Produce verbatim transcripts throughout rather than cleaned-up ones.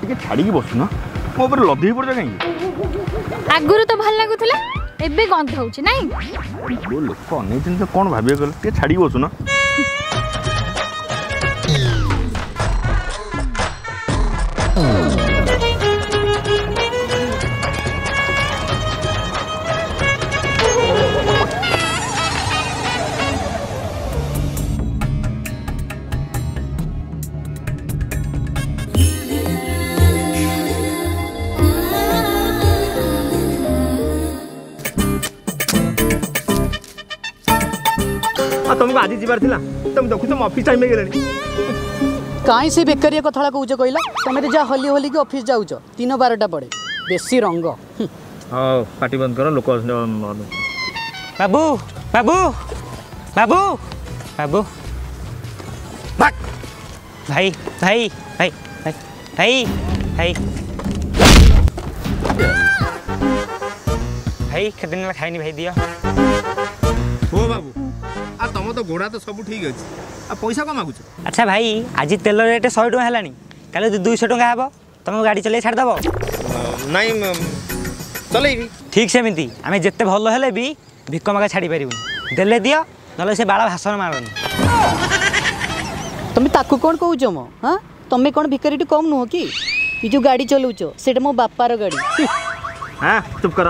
टिके छाड़ी बसुना मो ऊपर लदी पड़ जा कहीं आगुरु तो भल लागुथला एबे गंध होउची नाही वो लोक अनै दिन तो कोन भाबिए गल टिके छाड़ी बसुना तुमको आज जीवार थिला तुम देखु तुम ऑफिस टाइम में गेलनी काई से बेकरिया कथला कहूछ कहला तुम जा हली हली के ऑफिस जाउछ तीन बारटा पड़े बेसी रंग हां पार्टी बंद करो लोक बाबू बाबू बाबू बाबू भाग भाई भाई भाई भाई भाई भाई कितने दिन खाइनी भाई दिया ओ बाबू आ तुम तो गोड़ा तो सब ठीक अच्छे आ पैसा कम मागुच अच्छा भाई आज तेल रेट सौ टका है कल दुई सौ टका हे तुम गाड़ी चल छाड़देव नहीं चल ठीक सेमती आम जिते भल हेले भी भिक मगा छाड़ी पारूनी देले दियो ना से बाला भाषण मारनी तुम ताकू कौन कहूछ मो हाँ तुम कौन भिकारी कम नुह कि ये जो गाड़ी चलाउछ सेटा मो बापार गाड़ी हाँ चुप कर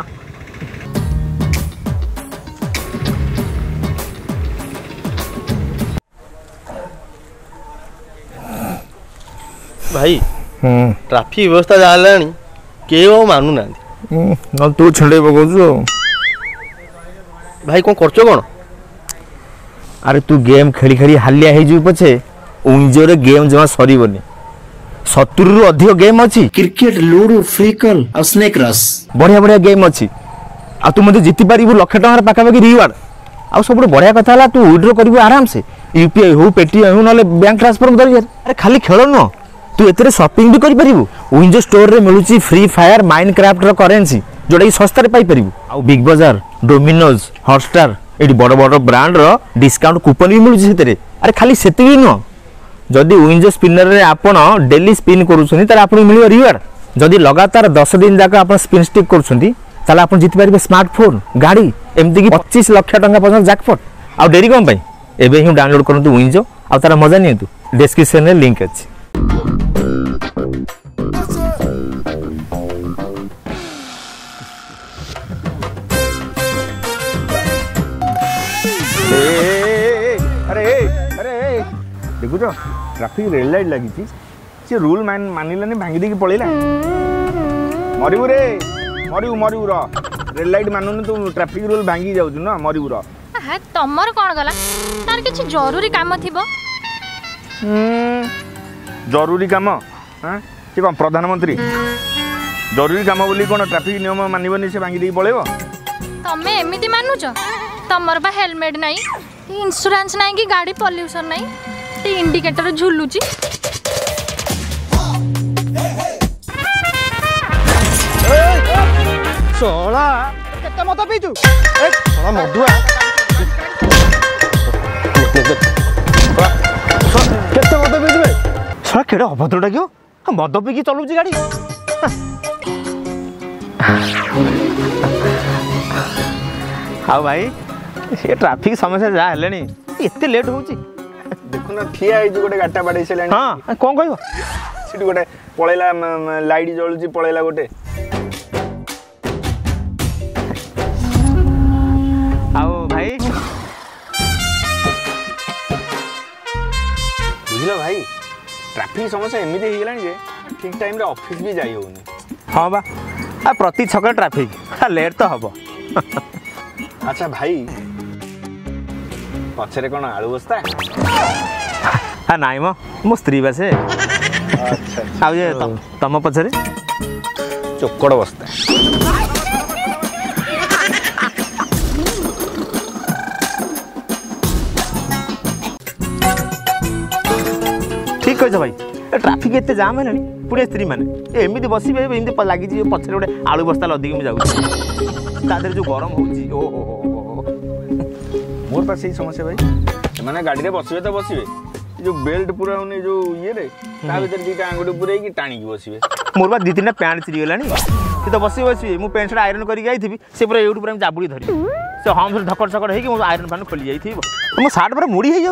भाई ट्राफिक व्यवस्था जहाँ के मानु ना न तू छेड़े पकाउछु भाई कौन करछ कौन अरे तू गेम खेली खेली हालिया हो पछे उंजोरे गेम जमा सरीबनी सत्तर रु अधिक गेम अच्छी क्रिकेट लूडो फ्री कॉल और स्नेक रस बढ़िया बढ़िया गेम अच्छी आ तू मते जीति पारिबु लाख टका पाखापाखि रिवार्ड आ सब बढ़िया कथा है तू विड्रॉ करिबु आराम से यूपीआई हो पेटीएम हो ना बैंक ट्रांसफर कर अरे खाली खेल न तू एतरे शॉपिंग भी करि परिबु विंडो स्टोर रे मिलुची फ्री फायर माइनक्राफ्ट रो करेंसी जोटा कि सस्ता रे पाई परिबु आ बिग बाजार डोमिनोज हॉटस्टार एडी बड़ बड़ ब्रांड रो डिस्काउंट कूपन भी मिलुची सेतरे अरे खाली सेति भी न जदि विंडो स्पिनर रे आपण डेली स्पिन करूछनी तार आपण मिलियो रिवार्ड जदि लगातार दस दिन जाक आपण स्पिन स्टिक करूछनी ताले आपण जिति परिबे स्मार्टफोन गाड़ी एमती कि पच्चीस लाख टका पर्यंत जैकपॉट आ डेरी कोन पई एबे ही डाउनलोड करंतु विंडो आ तार मजा नियंतु डिस्क्रिप्शन रे लिंक अछि अरे अरे देखु तो ट्रैफिक रेड लाइट लगी सी रूल मान मानिलानी भांगी देकी पळेला मरिबु रे मरिबु मरिबु रो रेड लाइट मानुन तू ट्रैफिक रूल भांगी जाउछु ना मरिबु रो हा तमर कोन गला तार किछि जरूरी काम थिबो जरूरी काम हां के कोन प्रधानमंत्री जरूरी काम बोली कोन ट्रैफिक नियम मानिबनी से भांगी देकी पळेबो तमे एमिति मानुछ तमर बा हेलमेट नाही इंश्योरेंस नाही कि गाड़ी पॉल्यूशन नाही टी इंडिकेटर झुलुची सोला केते मत पीचु ए सोला मधुआ केते मत पीचु बे सोला केडा अभद्रटा क्यों मद पीकी चलुची गाड़ी हाँ भाई ये ट्रैफिक समस्या जा हेलेनी एते लेट होउची देखु ना ठिया आई जो गोटे गाटा बाडे सेलानी हां कोन कहबो सिटी गोटे पळेला लाइट जळुची पळेला गोटे आओ भाई बुझलो भाई ट्रैफिक समस्या एमिति हे गेलानी जे ठीक टाइम रे ऑफिस भी जाई होनी हां बा आ प्रति छक ट्रैफिक लेट तो हबो अच्छा भाई पछरे कोन आलू बस्ता हा नाइ म मो स्त्री बासे अच्छा आ ये तम पछरे चोकड़ बस्ता ठीक कह भाई ट्रैफिक एते जाम है पुरे स्त्री माने एमिति बसिबे एमिति लागि जी पछरे गोटे आलू बस्ता लदिक में जाउ तादर जो गरम होउची ओ हो मोर पास यही समस्या भाई माने गाड़ी रे बसिबे तो बसिबे जो बेल्ट पूरा होने जो ये रे ता भीतर दीटा आंगुठी पुरै की टाणी की बसिबे मोर बा दी तीन पैंट चिरीगलानी सी तो बस बस मुझे पैंट सार्ट आयरन करके आई से पूरा यूट्यूब पर जाबुड़ी धरी से हम फिर धकड़ सकड़ हो आयरन फैन खोली जाइए मो सार्ट पूरा मुड़ी हो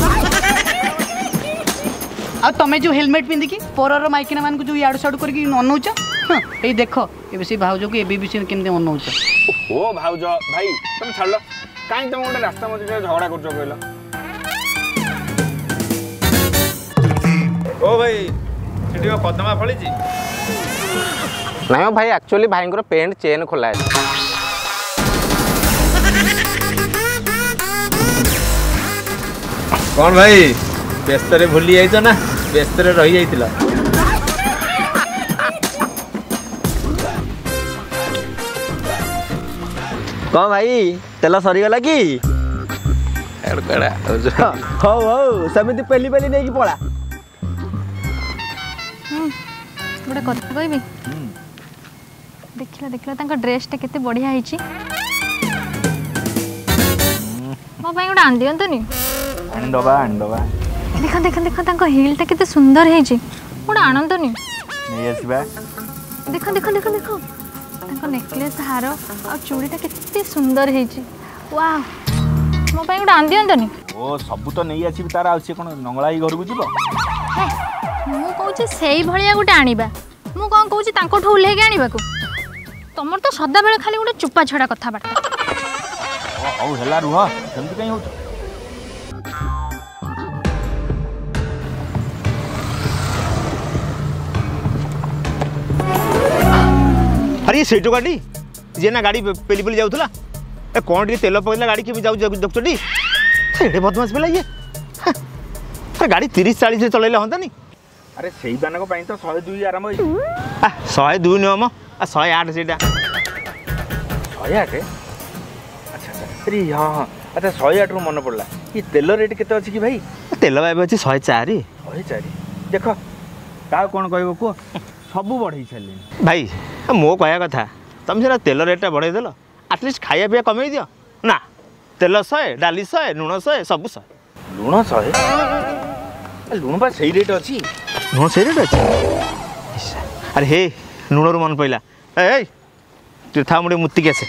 आ तमे जो हेलमेट पिंधिकी परर माइकिना मान को जो याडू साडू करके अनौच ए देख ए से भाउज को एबी विषय केमते अनौच ओ भाउज भाई तुम छाड़लो काई तुम गोटे रास्ता मझे झगड़ा करछ कहलो ओ भाई सेठी कदमा फली छी नहीं भाई एक्चुअली भाई पेंट चेन खोला है कौन भाई व्यस्त भूली जाइछ ना व्यस्त रही जाइथिला कौन भाई तेल सरीगला कि हौ हौ सेମିତି पेली पेली नहीं पड़ा गोटे कथा कहबी देखिला देखिला तांका ड्रेसटा केते बढ़िया ହେଇची मो भाई गोटे आन दियंतनी अंडवा अंडवा देख देख देख तांका हीलटा केते सुंदर ହେଇची गोटे आनंतनी नहीं आसीबा देख देख देख देख तांका नेकलेस हार आ चूड़ीटा केते सुंदर ହେଇची वाह मो भाई गोटे आन दियंतनी ओ सब तो नहीं आसीबी तार आ से कोन नंगलाई घर को जीवो मु कहूँ से भाया गोटे आनिबा मु कौन कहूँ तांकोठू उल्लेख आनिबा को तमर तो सदा बेले खाली गोटे चुपा छड़ा कथबार्ता हौ हेला रुह सेमती कहीं होछ अरे से गाड़ी जे ना गाड़ी पेली पेली जाऊला ए कौन टे तेल पकड़ा गाड़ी के जाऊ देखुटी एडे बदमाश पिला ये अरे गाड़ी तीस चालीस चलैले हंतानी अरे सेई बानक पई तो एक सौ दो आरंभ होई आ एक सौ दो नियम आ एक सौ आठ सेटा एक सौ आठ अच्छा अच्छा अरे हाँ अच्छा एक सौ आठ रु मन पड़ला ये तेल रेट केते अछि कि भाई तेल बाबा अच्छी एक सौ चार एक सौ चार देख का कोन कहबो को सब बढ़ई छले भाई मो कहया कथा तुम सीना तेल रेटा बढ़ाई देल आटलिस्ट खाया पिया कमे दियो ना तेल सौ डाली सौ लुण सौ सब सौ लुण सौ लुण बा सही रेट अछि लुण सही रेट अच्छी अरे हे लुण रू मन पड़ा ए तू था मुझे मुत्ती आसे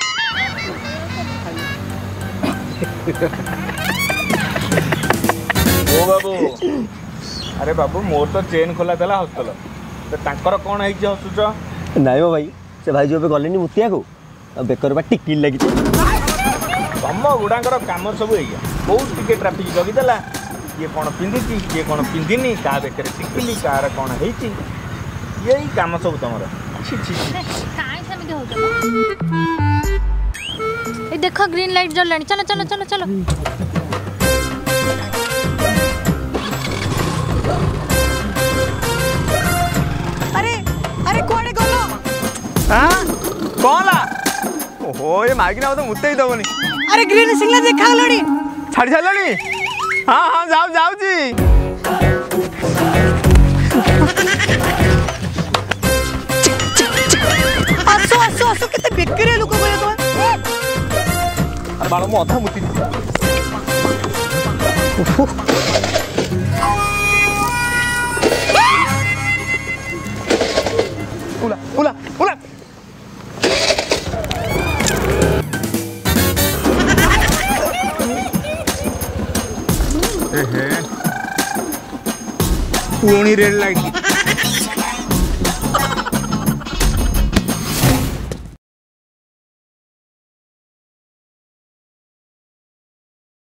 ओ बाबू अरे बाबू मोर तो चेन खोला देला हस्तल तो तांकर कोन है जे हसुच नाइ हो भाई से भाई जो गले मुतिया को बेकर बा टिकी लगी तम गुड़ाकर कम सब है बहुत टिके ट्राफिक जगीदेला किए कौन पिंधि किए कौन पिंधिनी क्या बेकर टिकिली कार कौन है यही कम सब तुम देख ग्रीन लाइट जल चलो चलो चलो चलो अरे अरे कोड़े गलो हाँ कौन ला ओहो ये माइकिना तो मुत्ते ही दबनी अरे ग्रीन सिग्नल देखा लड़ी छाड़ी छाड़ी हाँ हाँ जाओ जाओ जी आसो आसो आसो कितने बेकरे लोग बोले तो अरे बालों में अधा मुत्ती उला उला उला पुणी रेड लाइट